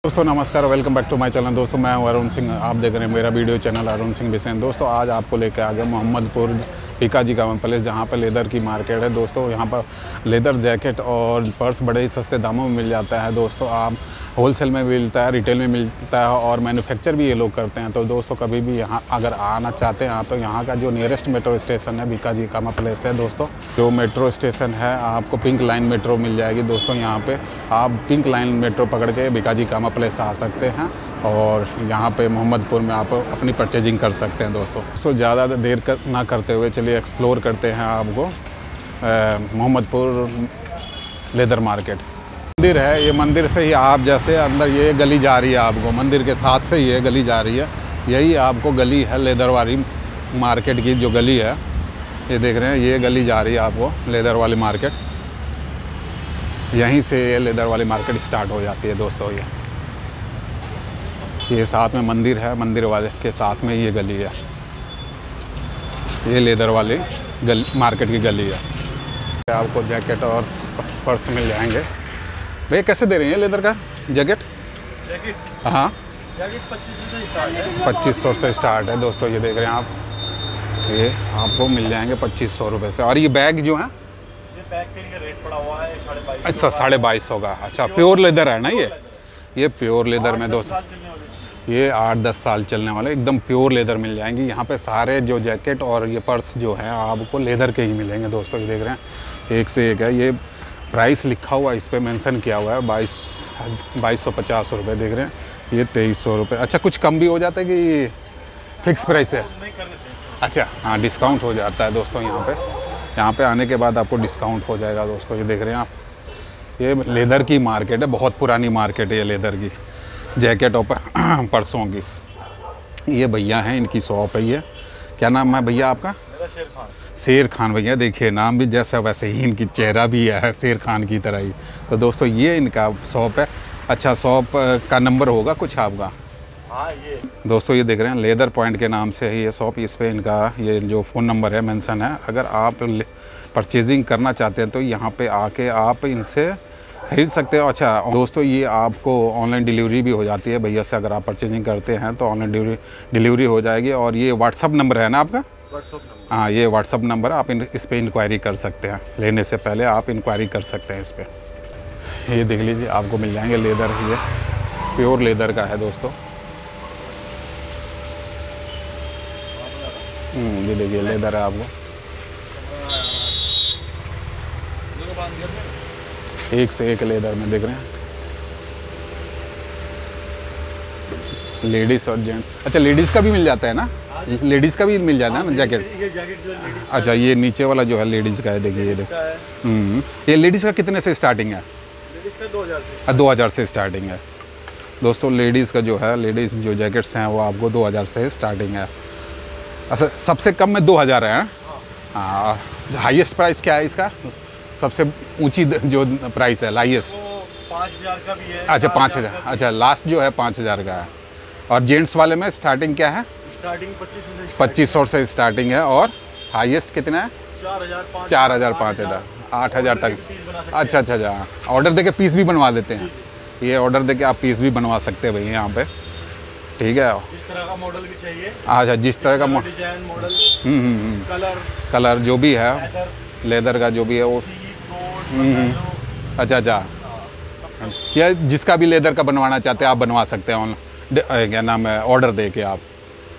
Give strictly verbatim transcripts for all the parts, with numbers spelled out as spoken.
दोस्तों नमस्कार, welcome back to my channel. दोस्तों मैं हूं अरुण सिंह, आप देख रहे हैं मेरा वीडियो चैनल अरुण सिंह बिसेन। दोस्तों आज आपको लेकर आ गया मोहम्मदपुर भिकाजी का प्लेस, जहां पर लेदर की मार्केट है। दोस्तों यहां पर लेदर जैकेट और पर्स बड़े ही सस्ते दामों में मिल जाता है। दोस्तों आप होलसेल में मिलता है, रिटेल में मिलता है और मैन्युफैक्चर भी ये लोग करते हैं। तो दोस्तों कभी भी यहाँ अगर आना चाहते हैं तो यहाँ का जो नियरेस्ट मेट्रो स्टेशन है भिकाजी का प्लेस है। दोस्तों जो मेट्रो स्टेशन है आपको पिंक लाइन मेट्रो मिल जाएगी। दोस्तों यहाँ पे आप पिंक लाइन मेट्रो पकड़ के भिकाजी का प्लेस आ सकते हैं और यहाँ पे मोहम्मदपुर में आप अपनी परचेजिंग कर सकते हैं। दोस्तों दोस्तों ज़्यादा देर कर, ना करते हुए चलिए एक्सप्लोर करते हैं आपको मोहम्मदपुर लेदर मार्केट। मंदिर है, ये मंदिर से ही आप जैसे अंदर ये गली जा रही है, आपको मंदिर के साथ से ये गली जा रही है। यही आपको गली है लेदर वाली मार्केट की, जो गली है ये देख रहे हैं, ये गली जा रही है आपको लेदर वाली मार्केट। यहीं से ये लेदर वाली मार्केट स्टार्ट हो जाती है। दोस्तों ये ये साथ में मंदिर है, मंदिर वाले के साथ में ये गली है, ये लेदर वाली गली मार्केट की गली है। आपको जैकेट और पर्स मिल जाएंगे। भैया कैसे दे रहे हैं लेदर का जैकेट? जैकेट हाँ जैकेट पच्चीस सौ से स्टार्ट है। पच्चीस सौ से स्टार्ट है। दोस्तों ये देख रहे हैं आप, ये आपको मिल जाएंगे पच्चीस सौ रुपये से। और ये बैग जो है, ये बैग के लिए रेट पड़ा हुआ है साढ़े बाईस। अच्छा साढ़े बाईस सौ का। अच्छा प्योर लेदर है ना ये ये प्योर लेदर में दोस्तों ये आठ दस साल चलने वाले एकदम प्योर लेदर मिल जाएंगी। यहाँ पे सारे जो जैकेट और ये पर्स जो हैं आपको लेदर के ही मिलेंगे। दोस्तों ये देख रहे हैं एक से एक है। ये प्राइस लिखा हुआ है, इस पर मेंशन किया हुआ है बाईस बाईस सौ पचास रुपये देख रहे हैं, ये तेईस सौ रुपये। अच्छा कुछ कम भी हो जाता है कि फिक्स प्राइस है? अच्छा हाँ, डिस्काउंट हो जाता है दोस्तों। यहाँ पे यहाँ पे आने के बाद आपको डिस्काउंट हो जाएगा। दोस्तों ये देख रहे हैं आप, ये लेदर की मार्केट है, बहुत पुरानी मार्केट है ये लेदर की, जैकेट और पर्सों की। ये भैया हैं, इनकी शॉप है ये। क्या नाम है भैया आपका? मेरा शेर खान। शेर खान भैया, देखिए नाम भी जैसा वैसे ही इनकी चेहरा भी है शेर खान की तरह ही। तो दोस्तों ये इनका शॉप है। अच्छा शॉप का नंबर होगा कुछ आपका? हाँ ये दोस्तों ये देख रहे हैं लेदर पॉइंट के नाम से है ये शॉप। इस पर इनका ये जो फ़ोन नंबर है मेंशन है। अगर आप परचेजिंग करना चाहते हैं तो यहाँ पे आके आप इनसे खरीद सकते हो। अच्छा दोस्तों ये आपको ऑनलाइन डिलीवरी भी हो जाती है भैया से। अगर आप परचेजिंग करते हैं तो ऑनलाइन डिलीवरी डिलीवरी हो जाएगी। और ये व्हाट्सअप नंबर है ना आपका? WhatsApp number. हाँ ये व्हाट्सअप नंबर है, आप इन इस पर इंक्वायरी कर सकते हैं। लेने से पहले आप इंक्वायरी कर सकते हैं इस पर। ये देख लीजिए आपको मिल जाएंगे लेदर, ये प्योर लेदर का है दोस्तों। ये देखिए लेदर है आपको, एक से एक लेदर में देख रहे हैं, लेडीज़ और जेंट्स। अच्छा लेडीज़ का भी मिल जाता है ना? लेडीज़ का भी मिल जाता है ना जैकेट? ये जैकेट जो लेडीज अच्छा ये नीचे वाला जो है लेडीज़ का है, देखिए ये देख। का है, हम्म ये लेडीज़ का कितने से स्टार्टिंग है? लेडीज का दो हज़ार से। दो हज़ार से स्टार्टिंग है। दोस्तों लेडीज़ का जो है, लेडीज़ जो जैकेट्स हैं वो आपको दो हज़ार से स्टार्टिंग है। अच्छा सबसे कम में दो हज़ार है? हाँ। हाईएस्ट प्राइस क्या है इसका? सबसे ऊंची जो प्राइस है हाईएस्ट? तो पाँच हज़ार का भी है। अच्छा पाँच हज़ार। अच्छा लास्ट जो है पाँच हज़ार का है। और जेंट्स वाले में स्टार्टिंग क्या है? स्टार्टिंग पच्चीस सौ से। पच्चीस सौ से स्टार्टिंग है। और हाईएस्ट कितना है? चार हज़ार पाँच चार हज़ार पाँच हज़ार आठ हज़ार तक। अच्छा अच्छा अच्छा ऑर्डर दे के पीस भी बनवा देते हैं? ये ऑर्डर दे के आप पीस भी बनवा सकते हैं भैया यहाँ पे, ठीक है। जिस तरह का मॉडल भी चाहिए। अच्छा जिस तरह का मॉडल, डिजाइन मॉडल हम्म हम्म कलर कलर जो भी है लेदर लेदर का जो भी है वो। हम्म अच्छा अच्छा या जिसका भी लेदर का बनवाना चाहते हैं आप बनवा सकते हैं ऑनलाइन, क्या नाम है, ऑर्डर दे के आप।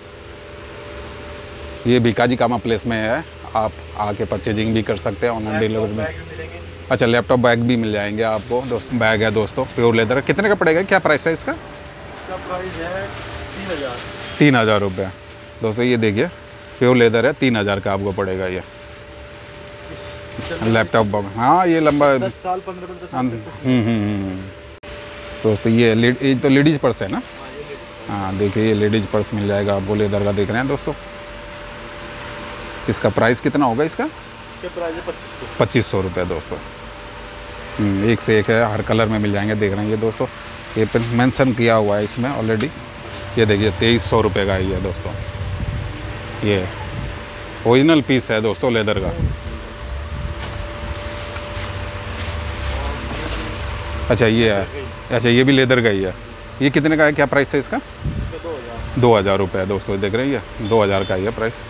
ये भिकाजी कामा प्लेस में है, आप आके परचेजिंग भी कर सकते हैं ऑनलाइन डिलीवरी में। अच्छा लैपटॉप बैग भी मिल जाएंगे आपको। दोस्त बैग है दोस्तों प्योर लेदर। कितने का पड़ेगा, क्या प्राइस है इसका? इसका प्राइस है तीन हज़ार तीन हज़ार रुपये। दोस्तों ये देखिए प्योर लेदर है, तीन हज़ार का आपको पड़ेगा ये लैपटॉप बैग। हाँ ये लंबा दस साल पंद्रह साल हम्म हम्म दोस्तों ये ले, ये तो लेडीज़ पर्स है ना? हाँ देखिए ये लेडीज़ पर्स मिल जाएगा आपको लेदर का, देख रहे हैं दोस्तों। इसका प्राइस कितना होगा इसका? इसके प्राइस है पच्चीस सौ पच्चीस सौ रुपये दोस्तों। एक से एक है, हर कलर में मिल जाएंगे, देख रहे हैं ये दोस्तों। ये पे मेंशन किया हुआ है इसमें ऑलरेडी। ये देखिए तेईस सौ रुपये का ही है दोस्तों। ये ओरिजिनल पीस है दोस्तों लेदर का। अच्छा ये है, अच्छा ये भी लेदर का ही है। ये कितने का है, क्या प्राइस है इसका? इसका दो हज़ार। दो हज़ार रुपये है दोस्तों, देख रहे हैं ये दो हज़ार का ही है प्राइस।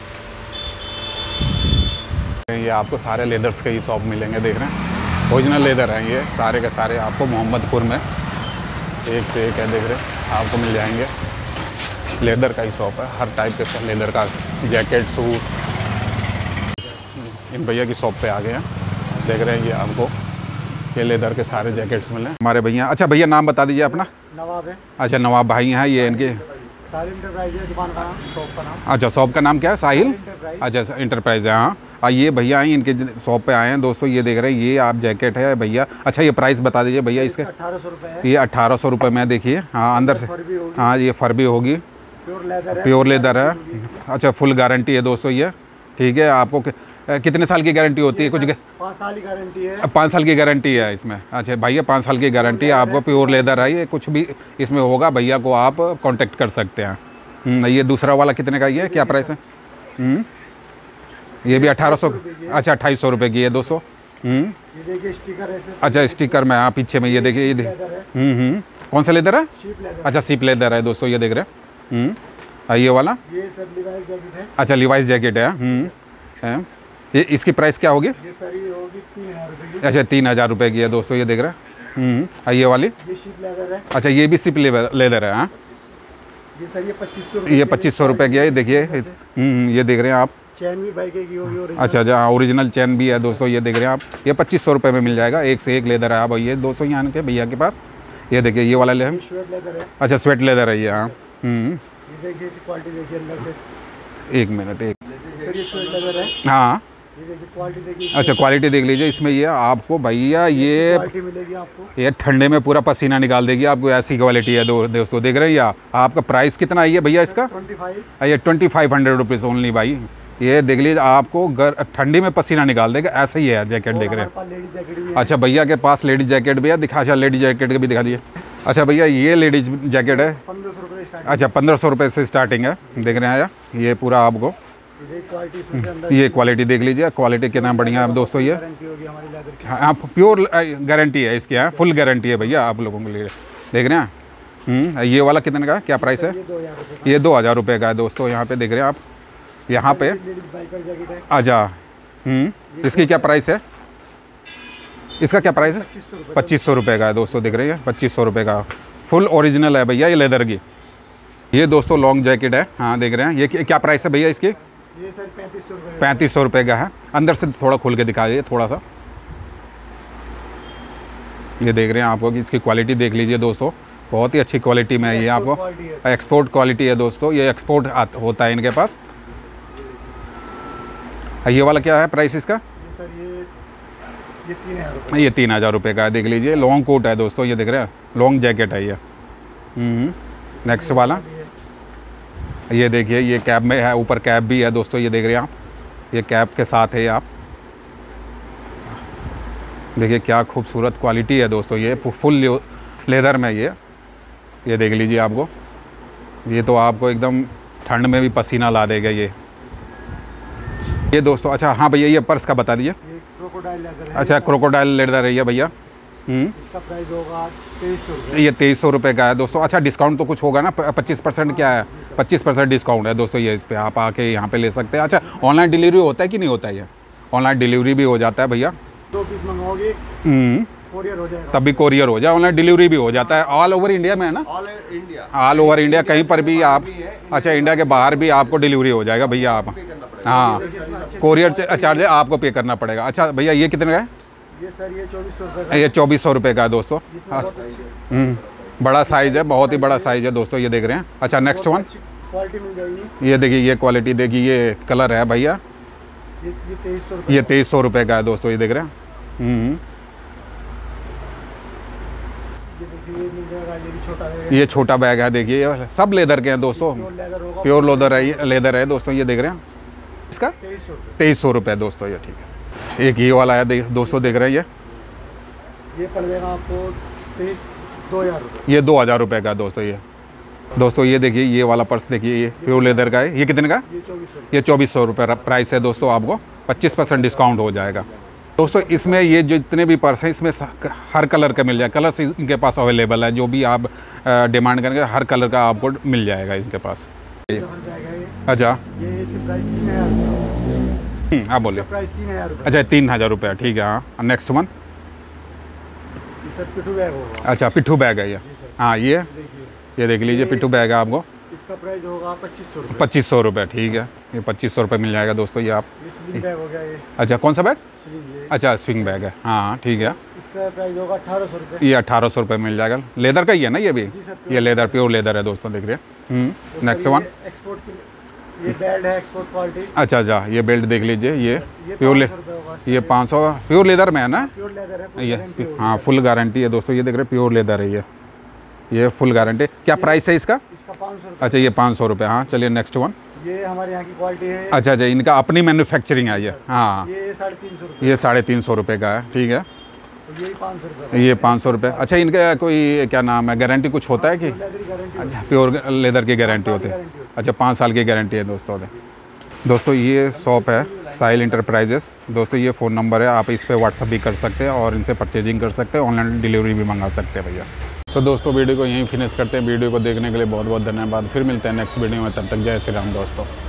ये आपको सारे लेदर्स के ही शॉप मिलेंगे, देख रहे हैं ओरिजिनल लेदर हैं ये सारे के सारे आपको मोहम्मदपुर में एक से एक है, देख रहे हैं आपको मिल जाएंगे। लेदर का ही शॉप है, हर टाइप के लेदर का जैकेट सूट इन भैया की शॉप पे आ गए हैं, देख रहे हैं ये आपको ये लेदर के सारे जैकेट्स मिले हमारे भैया। अच्छा भैया नाम बता दीजिए अपना। नवाब है। अच्छा नवाब भाई हैं ये, इनके साहिल इंटरप्राइज है दुकान का नाम, शॉप का नाम। अच्छा शॉप का नाम क्या है? साहिल इंटरप्राइज। अच्छा इंटरप्राइज है। हाँ और ये भैया हैं इनके शॉप पे आए हैं दोस्तों, ये देख रहे हैं ये आप जैकेट है भैया। अच्छा ये प्राइस बता दीजिए भैया इसके। अठारह सौ रुपये है। ये अट्ठारह सौ रुपये में देखिए। हाँ अंदर से, फर भी होगी। हाँ ये फर भी होगी, प्योर लेदर है। प्योर लेदर है। अच्छा फुल गारंटी है दोस्तों ये, ठीक है। आपको कि, कितने साल की गारंटी होती है? कुछ पाँच साल की गारंटी है। पाँच साल की गारंटी है इसमें। अच्छा भैया पाँच साल की गारंटी है आपको, प्योर लेदर है ये, कुछ भी इसमें होगा भैया को आप कांटेक्ट कर सकते हैं। ये दूसरा वाला कितने का ये है, क्या प्राइस है? हम्म, ये भी अठारह सौ। अच्छा अट्ठाईस सौ रुपये की है दोस्तों। हम्म, ये देखिए स्टिकर है इसमें। अच्छा स्टिकर में, हाँ पीछे में ये देखिए ये देख हम्म हम्म कौन सा लेदर है? Sheep leather. अच्छा सीप लेदर है दोस्तों, ये देख रहे हैं। हम्म, ये वाला ये सब लिवाइस जैकेट है। अच्छा लिवाइस जैकेट है। हम्म है। ये इसकी प्राइस क्या होगी? ये सारी होगी तीन हज़ार रुपये की। अच्छा तीन हज़ार रुपये की है दोस्तों, ये देख रहे हैं। हम्म, ये वाली ये शीप लेदर है। अच्छा ये भी सिप लेदर है। हाँ ये सर ये पच्चीस सौ ये पच्चीस सौ रुपये की है, ये देखिए। हम्म, ये देख रहे हैं आप। चैन भी बाइक की होगी और अच्छा अच्छा ओरिजिनल चैन भी है दोस्तों, ये देख रहे हैं आप। ये पच्चीस सौ रुपये में मिल जाएगा, एक से एक लेदर है। आप ये दोस्तों यहाँ के भैया के पास ये देखिए ये वाला ले हम। स्वेट लेदर है। अच्छा स्वेट लेदर है ये। हाँ हम्म, ये देखिए इसकी क्वालिटी देखिए अंदर से। एक मिनट एक सर ये स्वेट लेदर है। हाँ ये देखिए क्वालिटी देखिए। अच्छा क्वालिटी देख लीजिए इसमें। ये आपको भैया ये क्वालिटी मिलेगी आपको। ये ठंडे में पूरा पसीना निकाल देगी आपको, ऐसी क्वालिटी है दो दोस्तों, देख रहे हैं या आपका प्राइस कितना है ये भैया इसका? Twenty five. ये twenty five hundred rupees only भाई। ये देख लीजिए आपको गर ठंडी में पसीना निकाल देगा, ऐसा ही है जैकेट, देख रहे हैं। लेडीज जैकेट भी है। अच्छा भैया के पास लेडीज जैकेट भी है, दिखा। अच्छा लेडीज जैकेट का भी दिखा दीजिए। अच्छा भैया ये लेडीज जैकेट है। पंद्रह सौ रुपये स्टार्ट। अच्छा पंद्रह सौ रुपये से स्टार्टिंग है, देख रहे हैं यार। ये पूरा आपको क्वालिटी इसमें से अंदर ये क्वालिटी देख लीजिए, क्वालिटी कितना बढ़िया है दोस्तों। ये गारंटी होगी हमारी लेदर की। हाँ प्योर गारंटी है इसकी, यहाँ फुल गारंटी है भैया आप लोगों के लिए, देख रहे हैं। हम्म, ये वाला कितने का है, क्या प्राइस है? ये दो हज़ार रुपये। ये दो हज़ार रुपये का है दोस्तों, यहाँ पे देख रहे हैं आप। यहाँ पे लेडीज बाइकर जैकेट है। अच्छा हम्म, इसकी क्या प्राइस है? इसका क्या प्राइस है? पच्चीस सौ रुपये। पच्चीस सौ रुपये का है दोस्तों, देख रहे हैं पच्चीस सौ रुपये का फुल ओरिजिनल है भैया ये लेदर की। ये दोस्तों लॉन्ग जैकेट है। हाँ देख रहे हैं। ये क्या प्राइस है भैया इसकी? ये सर पैंतीस सौ रुपये। पैंतीस सौ रुपये का है। अंदर से थोड़ा खोल के दिखा दीजिए थोड़ा सा। ये देख रहे हैं आपको कि इसकी क्वालिटी देख लीजिए दोस्तों, बहुत ही अच्छी क्वालिटी में है ये आपको। एक्सपोर्ट क्वालिटी है दोस्तों, ये एक्सपोर्ट होता है इनके पास। ये वाला क्या है प्राइस इसका? ये सर ये ये तीन हज़ार रुपये। ये तीन हज़ार रुपये का है, देख लीजिए। लॉन्ग कोट है दोस्तों, ये देख रहे हैं लॉन्ग जैकेट है ये। नेक्स्ट वाला ये देखिए, ये कैप में है, ऊपर कैप भी है दोस्तों, ये देख रहे हैं आप। ये कैप के साथ है आप, देखिए क्या खूबसूरत क्वालिटी है दोस्तों। ये फुल लेदर में ये ये देख लीजिए आपको। ये तो आपको एकदम ठंड में भी पसीना ला देगा ये ये दोस्तों। अच्छा हाँ भैया ये पर्स का बता दीजिए। ये क्रोकोडाइल लेदर है। अच्छा क्रोकोडाइल लेदर है ये भैया। हम्म, इसका प्राइस होगा तेईस सौ रुपये। ये तेईस सौ रुपये का है दोस्तों। अच्छा डिस्काउंट तो कुछ होगा ना? पच्चीस परसेंट क्या है? पच्चीस परसेंट डिस्काउंट है दोस्तों ये, इस पर आप आके यहाँ पे ले सकते हैं। अच्छा ऑनलाइन डिलीवरी होता है कि नहीं होता है? ये ऑनलाइन डिलीवरी भी हो जाता है भैया। दो पीस मंगवाओगे हम्म, कोरियर हो जाएगा। तब भी कोरियर हो जाए, ऑनलाइन डिलीवरी भी हो जाता है। ऑल ओवर इंडिया में है ना? All India. All over India कहीं पर भी आप। अच्छा इंडिया के बाहर भी आपको डिलीवरी हो जाएगा भैया आप। हाँ कोरियर चार्ज आपको पे करना पड़ेगा। अच्छा भैया ये कितने का है? ये सर ये चौबीस सौ रुपये। ये चौबीस सौ रुपये का है दोस्तों। हाँ हम्म, बड़ा साइज़ है, बहुत ही बड़ा साइज़ है दोस्तों, ये देख रहे हैं। अच्छा नेक्स्ट वन क्वालिटी मिल जाएगी। ये देखिए, ये क्वालिटी देखिए, ये कलर है भैया। ये ये तेईस सौ रुपये। ये तेईस सौ रुपये का है दोस्तों, ये देख रहे हैं। हम्म, ये देखिए ये मिल जाएगा। ये भी छोटा है। ये छोटा बैग है, देखिए ये सब लेदर के हैं दोस्तों, प्योर लेदर होगा। प्योर लेदर है ये, लेदर है दोस्तों, ये देख रहे हैं। इसका तेईस सौ रुपये। तेईस सौ रुपये दोस्तों, ये ठीक है। एक ये वाला है देख, दोस्तों देख रहे हैं। ये ये पड़ जाएगा आपको तेईस दो हज़ार रुपये। ये दो हज़ार रुपये का दोस्तों। ये दोस्तों ये देखिए, ये वाला पर्स देखिए, ये प्योर लेदर का है। ये कितने का? ये चौबीस सौ। ये चौबीस सौ रुपये प्राइस है दोस्तों, आपको पच्चीस परसेंट डिस्काउंट हो जाएगा। दोस्तों इसमें ये जो जितने भी पर्स हैं इसमें हर कलर का मिल जाए, कलर्स इनके पास अवेलेबल है, जो भी आप डिमांड करेंगे हर कलर का आपको मिल जाएगा इनके पास। अच्छा ये इसकी प्राइस तीन हज़ार आप बोलिए। प्राइस तीन हज़ार रुपये। अच्छा तीन हज़ार रुपये, ठीक है। हाँ नेक्स्ट वन। ये सर पिट्ठू बैग होगा। अच्छा पिट्ठू बैग है ये। हाँ ये ये देख लीजिए पिट्ठू बैग है आपको। इसका प्राइस होगा पच्चीस सौ रुपये। पच्चीस सौ रुपये, ठीक है। ये पच्चीस सौ रुपये मिल जाएगा दोस्तों ये आप। ये स्लिंग बैग हो गया ये। अच्छा कौन सा बैग? स्लिंग ये। अच्छा स्विंग बैग है, हाँ ठीक है। इसका प्राइस होगा अठारह सौ रुपये। ये अठारह सौ रुपये मिल जाएगा। लेदर का ही है ना ये भी? जी सर, ये लेदर, प्योर लेदर है दोस्तों, देख रहे हैं। Next one. एक्सपोर्ट के लिए ये बेल्ट है, एक्सपोर्ट क्वालिटी। अच्छा अच्छा ये बेल्ट देख लीजिए, ये ये प्योर ले, पाँच सौ रुपये होगा। ये पाँच सौ प्योर लेदर में है ना प्योर लेदर है, ये? गारंटी होगी। हाँ फुल गारंटी है दोस्तों, ये देख रहे हैं प्योर लेदर है ये ये फुल गारंटी। क्या प्राइस है इसका? इसका पाँच सौ रुपये। अच्छा ये पाँच सौ रुपये। हाँ चलिए नेक्स्ट वन। ये हमारे यहाँ की क्वालिटी है। अच्छा अच्छा इनका अपनी मैन्युफैक्चरिंग है ये। हाँ ये साढ़े तीन सौ रुपये। ये साढ़े तीन सौ रुपये का है, ठीक है। और ये पाँच सौ रुपये। ये पाँच सौ रुपये। अच्छा इनका कोई क्या नाम है, गारंटी कुछ होता है कि? लेदर की गारंटी होती है। प्योर लेदर की गारंटी होती है। गारंटी होती अच्छा पाँच साल की गारंटी है दोस्तों। दोस्तों ये शॉप है साहिल इंटरप्राइजेस। दोस्तों ये फ़ोन नंबर है, आप इस पर व्हाट्सअप भी कर सकते हैं और इनसे परचेजिंग कर सकते हैं, ऑनलाइन डिलीवरी भी मंगा सकते हैं भैया। तो दोस्तों वीडियो को यहीं फिनिश करते हैं। वीडियो को देखने के लिए बहुत बहुत धन्यवाद। फिर मिलते हैं नेक्स्ट वीडियो में, तब तक जय श्री राम दोस्तों।